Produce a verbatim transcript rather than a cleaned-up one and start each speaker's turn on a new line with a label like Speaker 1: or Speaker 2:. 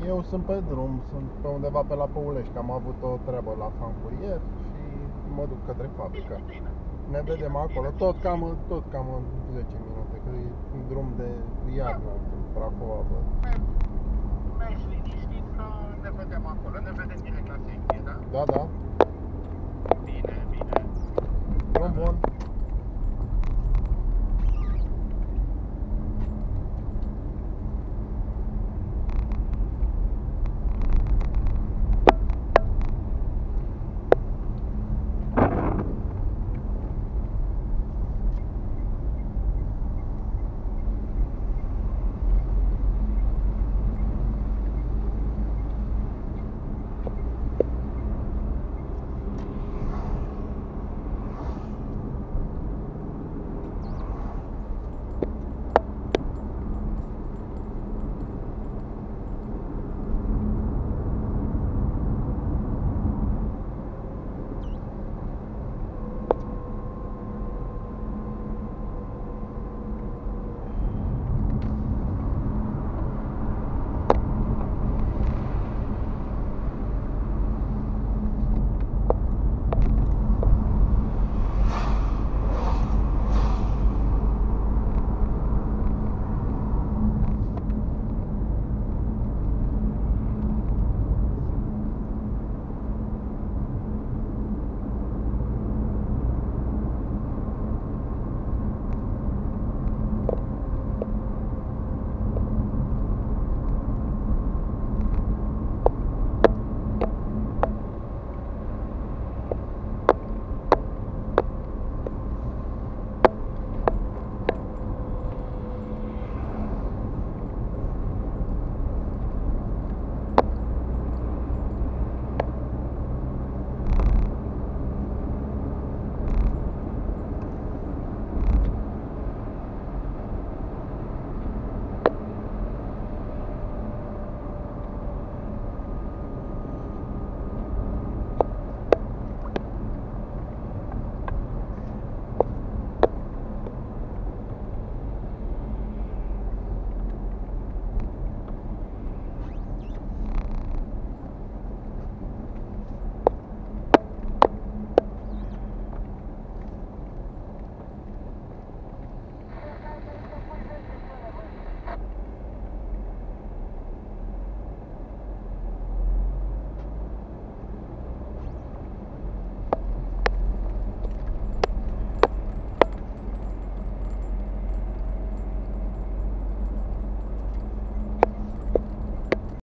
Speaker 1: Eu sunt pe drum, sunt pe undeva pe la Păulești, am avut o treabă la Fancurier și mă duc către fabrică. Ne vedem acolo, tot cam, tot cam în zece minute, că e un drum de iarnă, Prahova, bă.
Speaker 2: Mergi liniștit că ne vedem acolo, ne vedem direct la secție, da?
Speaker 1: Da, da.
Speaker 2: Bine, bine.
Speaker 1: Drum bun.